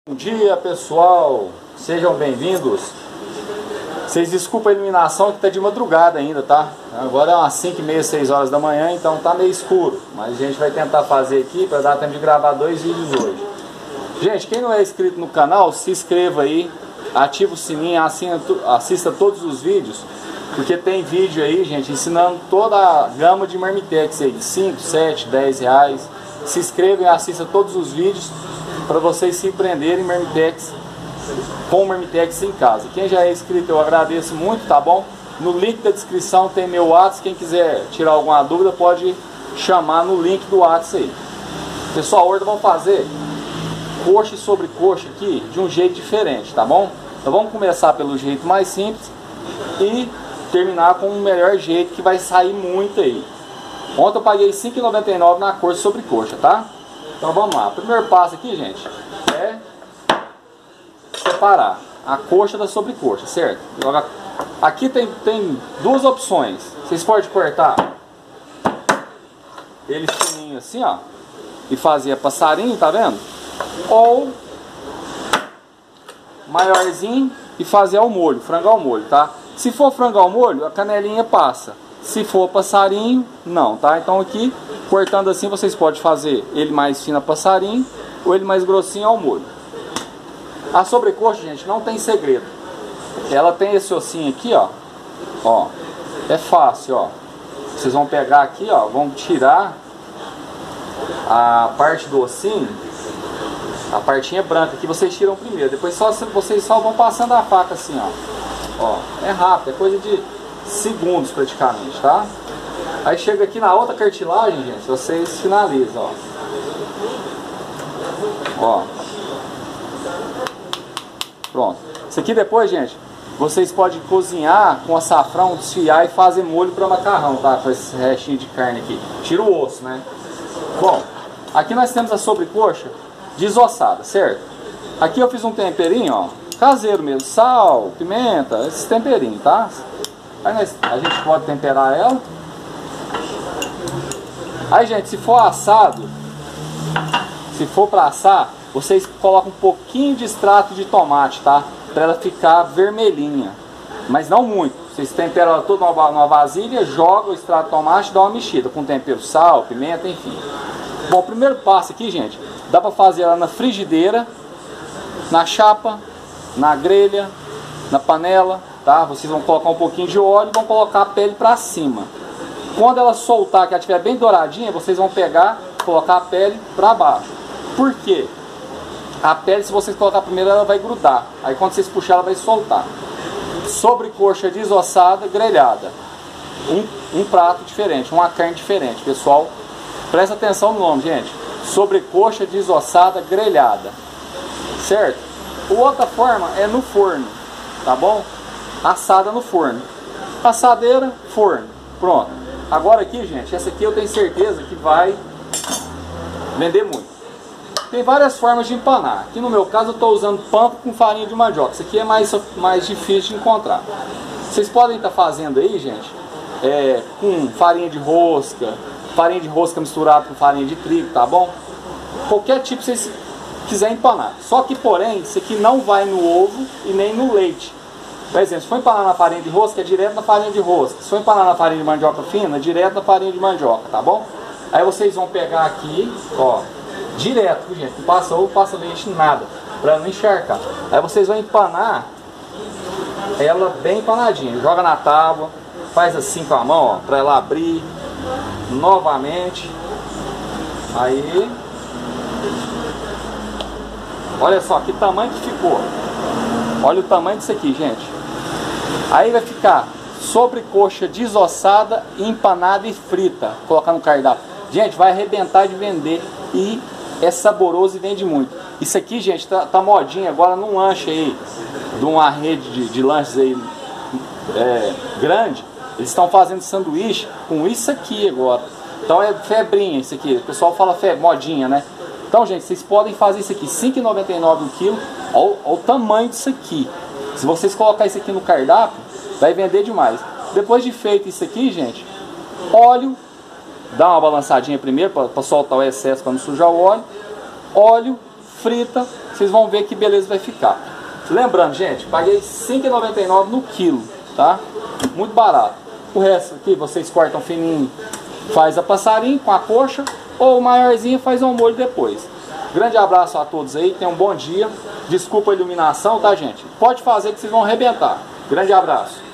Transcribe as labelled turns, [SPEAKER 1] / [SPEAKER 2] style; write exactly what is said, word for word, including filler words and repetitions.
[SPEAKER 1] Bom dia, pessoal, sejam bem-vindos. Vocês desculpem a iluminação que tá de madrugada ainda, tá? Agora é umas cinco e meia, seis horas da manhã, então tá meio escuro. Mas a gente vai tentar fazer aqui para dar tempo de gravar dois vídeos hoje. Gente, quem não é inscrito no canal, se inscreva aí, ativa o sininho, assista todos os vídeos, porque tem vídeo aí, gente, ensinando toda a gama de Marmitex aí, de cinco, sete, dez reais. Se inscreva e assista todos os vídeos para vocês se empreenderem em Marmitex, com Marmitex em casa. Quem já é inscrito, eu agradeço muito, tá bom? No link da descrição tem meu WhatsApp, quem quiser tirar alguma dúvida pode chamar no link do WhatsApp aí. Pessoal, hoje vamos fazer coxa e sobrecoxa aqui de um jeito diferente, tá bom? Então vamos começar pelo jeito mais simples e terminar com o melhor jeito, que vai sair muito aí. Ontem eu paguei cinco reais e noventa e nove centavos na coxa e sobrecoxa, tá? Então vamos lá. O primeiro passo aqui, gente, é separar a coxa da sobrecoxa, certo? Aqui tem, tem duas opções. Vocês podem cortar ele fininho assim, ó, e fazer passarinho, tá vendo? Ou maiorzinho e fazer ao molho, frango ao molho, tá? Se for frango ao molho, a canelinha passa. Se for passarinho, não, tá? Então aqui, cortando assim, vocês podem fazer ele mais fino a passarinho ou ele mais grossinho ao molho. A sobrecoxa, gente, não tem segredo. Ela tem esse ossinho aqui, ó. Ó, é fácil, ó. Vocês vão pegar aqui, ó, vão tirar a parte do ossinho, a partinha branca que vocês tiram primeiro. Depois só, vocês só vão passando a faca assim, ó. Ó, é rápido, é coisa de segundos praticamente, tá? Aí chega aqui na outra cartilagem, gente, vocês finalizam, ó. Ó. Pronto. Isso aqui depois, gente, vocês podem cozinhar com açafrão, desfiar e fazer molho para macarrão, tá? Com esse restinho de carne aqui. Tira o osso, né? Bom, aqui nós temos a sobrecoxa desossada, certo? Aqui eu fiz um temperinho, ó, caseiro mesmo, sal, pimenta, esses temperinhos, tá? Aí nós, a gente pode temperar ela. Aí, gente, se for assado, se for para assar, vocês colocam um pouquinho de extrato de tomate, tá? Para ela ficar vermelhinha, mas não muito. Vocês temperam ela toda numa vasilha, jogam o extrato de tomate, dá uma mexida com tempero, sal, pimenta, enfim. Bom, o primeiro passo aqui, gente, dá para fazer ela na frigideira, na chapa, na grelha, na panela, tá? Vocês vão colocar um pouquinho de óleo e vão colocar a pele para cima. Quando ela soltar, que ela estiver bem douradinha, vocês vão pegar, colocar a pele para baixo. Por quê? A pele, se vocês colocar primeiro, ela vai grudar. Aí quando vocês puxar, ela vai soltar. Sobrecoxa desossada, grelhada. Um, um prato diferente, uma carne diferente, pessoal. Presta atenção no nome, gente. Sobrecoxa desossada, grelhada. Certo? Outra forma é no forno, tá bom? Assada no forno. Assadeira, forno. Pronto. Agora aqui, gente, essa aqui eu tenho certeza que vai vender muito. Tem várias formas de empanar. Aqui no meu caso eu estou usando pampa com farinha de mandioca. Isso aqui é mais, mais difícil de encontrar. Vocês podem estar fazendo aí, gente, é, com farinha de rosca, farinha de rosca misturada com farinha de trigo, tá bom? Qualquer tipo que vocês quiserem empanar. Só que, porém, isso aqui não vai no ovo e nem no leite. Por exemplo, se for empanar na farinha de rosca, é direto na farinha de rosca. Se for empanar na farinha de mandioca fina, é direto na farinha de mandioca, tá bom? Aí vocês vão pegar aqui, ó, direto, gente, não passa ovo, passa leite, nada, pra não encharcar. Aí vocês vão empanar ela bem empanadinha, joga na tábua, faz assim com a mão, ó, pra ela abrir novamente. Aí, olha só que tamanho que ficou. Olha o tamanho disso aqui, gente. Aí vai ficar sobrecoxa desossada, empanada e frita. Colocar no cardápio. Gente, vai arrebentar de vender e é saboroso e vende muito. Isso aqui, gente, tá, tá modinha agora num lanche aí, de uma rede de, de lanches aí é, grande. Eles estão fazendo sanduíche com isso aqui agora. Então é febrinha isso aqui. O pessoal fala febre, modinha, né? Então, gente, vocês podem fazer isso aqui, cinco reais e noventa e nove centavos o quilo. Olha, olha o tamanho disso aqui. Se vocês colocar isso aqui no cardápio, vai vender demais. Depois de feito isso aqui, gente, óleo, dá uma balançadinha primeiro para soltar o excesso, para não sujar o óleo. Óleo, frita, vocês vão ver que beleza vai ficar. Lembrando, gente, paguei cinco e noventa e nove no quilo, tá? Muito barato. O resto aqui vocês cortam fininho, faz a passarinho com a coxa, ou o maiorzinho faz um molho depois. Grande abraço a todos aí, tenham um bom dia. Desculpa a iluminação, tá, gente? Pode fazer que vocês vão arrebentar. Grande abraço.